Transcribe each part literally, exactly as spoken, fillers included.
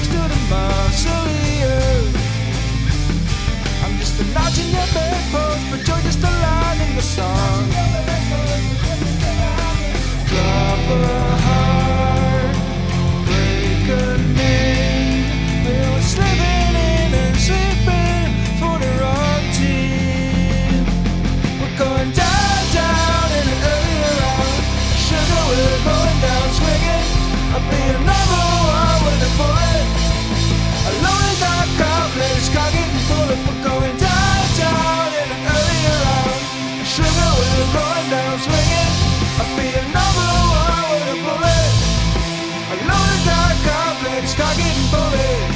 next to the mausoleum. I'm just a notch in your bedpost, but you're just a line in the song. Drop a heart, break a name. We're slipping in and sleeping for the wrong team. We're going down, down in an early round. Sugar, we're going down swinging. I'll be a number one with a bullet. A lonely dark complex, cock it and pull it. We're going down, down in an early round. Sugar, we're going down swinging. I'll be a number one with a bullet. A lonely dark complex, cock it and pull it.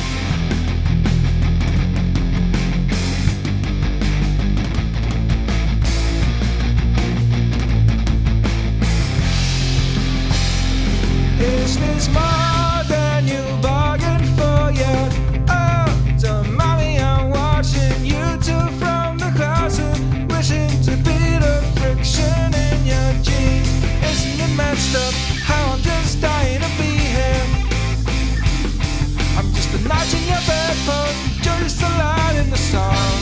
Is this more than you bargained for? Yeah. Oh, don't mind me, I'm watching YouTube from the closet, wishing to beat the friction in your jeans. Isn't it messed up how I'm just dying to be here? I'm just a notch in your bedpost, you're just a line in the song.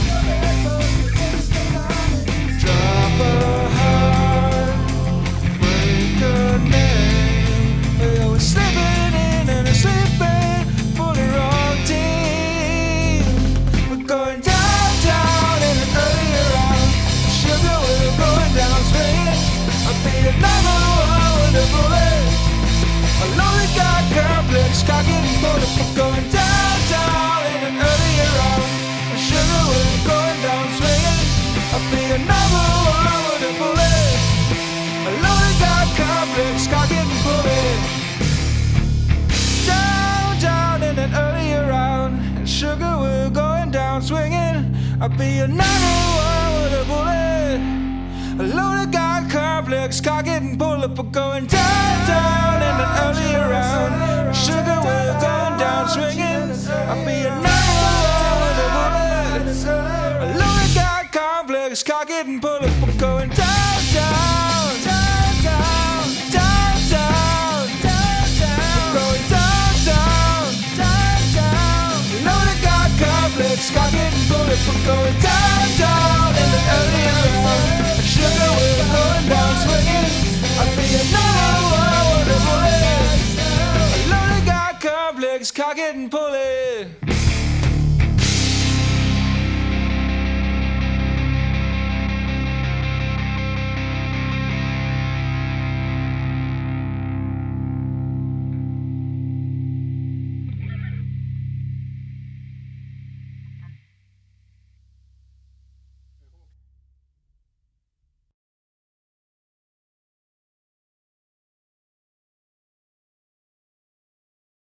Drop a heart, break a name. We're slipping in and sleeping for the wrong team. We're going down, down in an early round. Sugar, we're going down swinging. I'll be another one with a bullet. A lonely guy complex, cock it and pull it. We're going down, down in an early round. Sugar, we're going down swinging. I'll be another one with a bullet. A lonely guy complex, cock it and pull it. Down, down in an earlier round. And sugar, we're going down swinging. I'll be another one with a bullet. A loaded guy complex, cock it and pull up. We're going down, down in an earlier round. And sugar, we're going down swinging. I'll be another one with a bullet. A loaded guy complex, cock it and pull up. We're going down, down, down, down, down, down, down, down. We're going down, down, down, down. Loaded guy complex, cock it and pull it. We're going down, down in the early round. Sugar, we're going down swinging. I'll be another one with a bullet. A loaded guy complex, cock it and pull it.